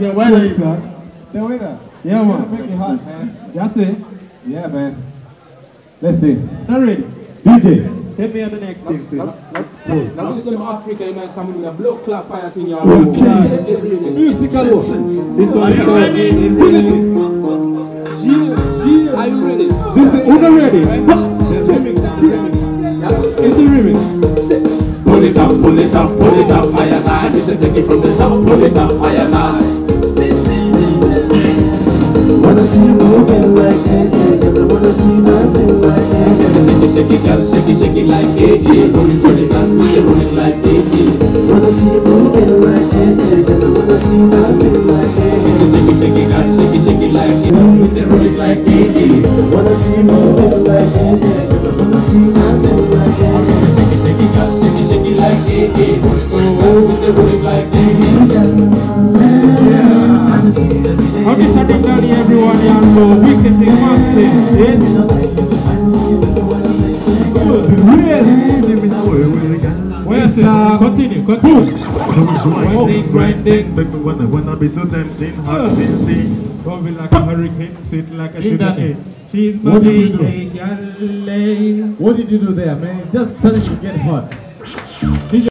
the weather, man. The weather. Yeah, man. Make it hot, man. That's it. Yeah, man. Let's see. Not ready. DJ. Take me on the next thing, please. Now this is Africa, you might come in with a blood clot fire thing. Musical. This one is ready. Are you ready? Who's not ready? It's the remix. Pull it up, pull it up, pull it up, I and I. This is take it from the top, pull it up, I and I. Wanna see you moving like that, wanna see you dancing like that. Shake it, girl, shake it like AK. Roll it, and roll it like AK. Wanna see you moving like that, wanna see you dancing like that. Shake it, girl, shake it like AK. Roll it like AK. Wanna see you moving like that, wanna see you dancing like that. Shake it, girl, shake it like AK. Roll it like AK. How this are done down here, everyone, and so we can sing one thing, continue. Grinding. Make me wanna be so tempting, hot busy. Coming like a hurricane, sweet like a sugar cane. She's my What did you do? baby, What did you do there, man? Just tell him to get hot.